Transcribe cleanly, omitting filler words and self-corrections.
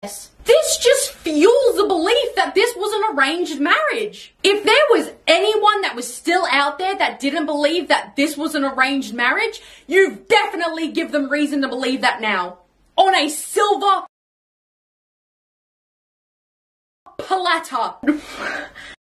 This just fuels the belief that this was an arranged marriage. If there was anyone that was still out there that didn't believe that this was an arranged marriage, you definitely give them reason to believe that now. On a silver platter.